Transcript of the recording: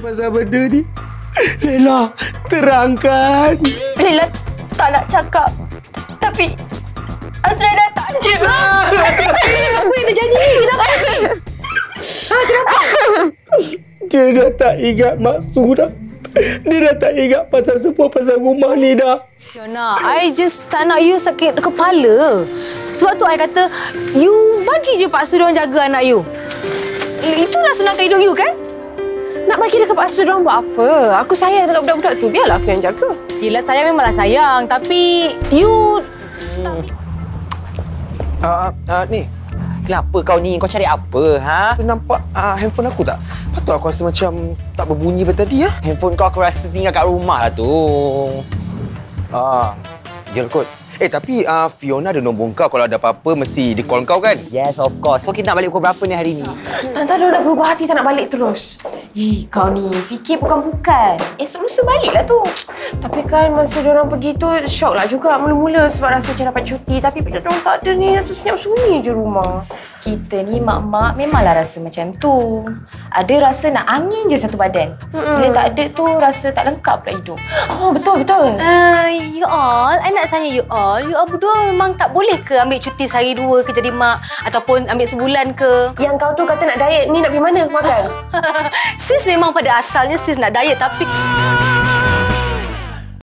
pasal benda ni? Lela, terangkan. Lela tak nak cakap. Tapi Azrael datang je. Apa yang dah jadi ni? Kenapa ni? Kenapa? Dia dah tak ingat maksud dah. Dia dah tak ingat pasal semua pasal rumah ni dah. Fiona, I just tak nak you sakit kepala. Sebab tu I kata, you bagi je Pak Su diorang jaga anak you. Itulah senangkan hidup you kan? Nak bagi dekat Pak Su diorang buat apa? Aku sayang dekat budak-budak tu. Biarlah aku yang jaga. Yelah, sayang memanglah sayang. Tapi you... Ni, Kenapa kau ni? Kau cari apa, ha? nampak handphone aku tak? Patut aku rasa macam tak berbunyi tadi, ya? Handphone kau aku rasa tinggal kat rumah lah tu. Ya kot. Tapi Fiona ada nombor kau. Kalau ada apa-apa, mesti di call kau kan? Yes, of course. So, kita nak balik pukul berapa ni hari ni? Tante dah berubah hati tak nak balik terus. Kau ni fikir bukan-bukan. Esok lusa baliklah tu. Tapi kan masa diorang pergi tu, syok lah juga mula-mula sebab rasa macam dapat cuti. Tapi bila diorang tak ada ni, rasa senyap sunyi je rumah. Kita ni mak-mak memanglah rasa macam tu. Ada rasa nak angin je satu badan. Bila tak ada tu, rasa tak lengkap pula hidup. Betul. You all, I nak tanya you all berdua memang tak boleh ke ambil cuti sehari dua ke jadi mak? Ataupun ambil sebulan ke? Yang kau tu kata nak diet ni nak pergi mana makan? Sis memang pada asalnya sis nak diet tapi...